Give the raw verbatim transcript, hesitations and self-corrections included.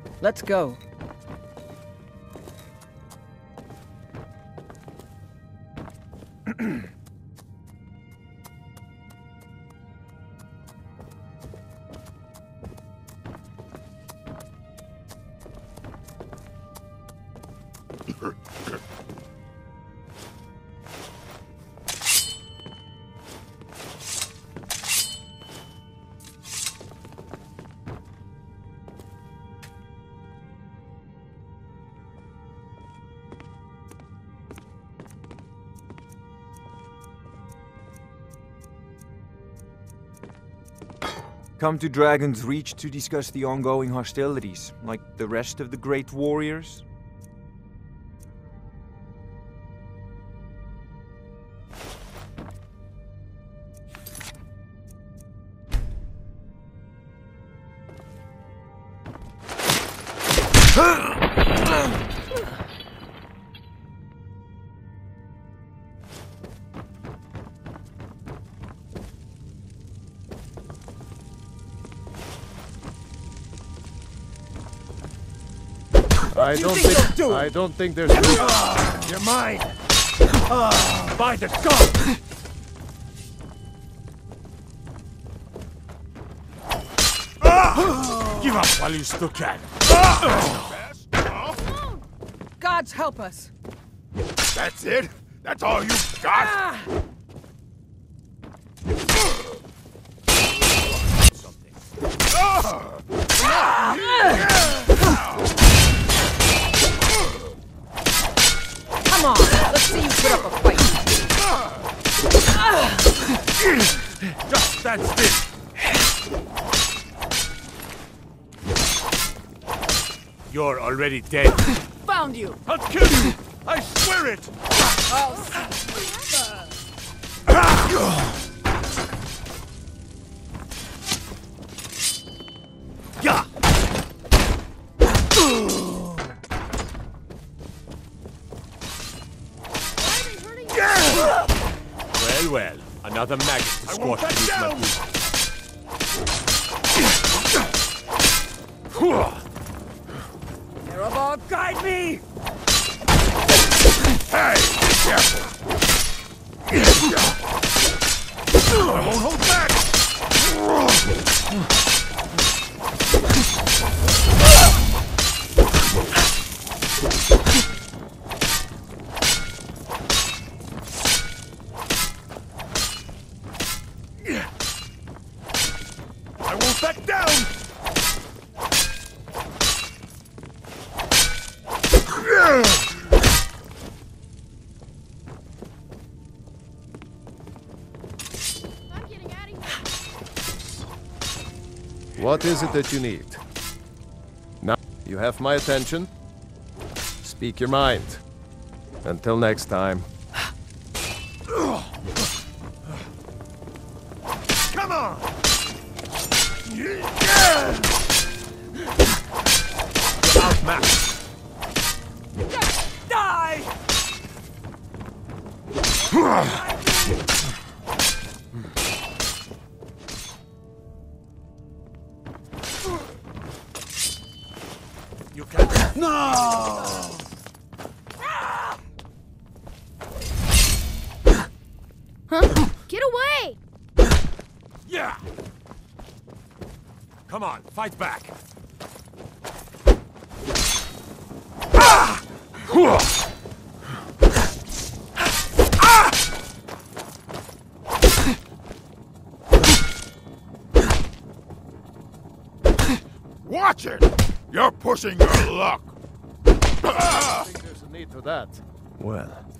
Let's go. Come to Dragon's Reach to discuss the ongoing hostilities, like the rest of the great warriors? I don't think, do I don't think there's... Uh, you're mine! Uh, by the gun! Give up while you still can. Gods help us! That's it? That's all you got? Ah! Something. Come on, let's see you put up a fight. Just stand still. You're already dead. Found you! I'll kill you! I swear it! Oh, Yeah! Well, well, another maggot to squash beneath my boot. Terrible, guide me! Hey, be careful! I won't hold back! I won't back down! What is it that you need? Now, you have my attention. Speak your mind. Until next time. Come on! You're outmatched. Die! You can't. No! Huh? Get away! Yeah! Come on, fight back! Ah! Ah! Watch it! You're pushing your luck! I think there's a need for that. Well,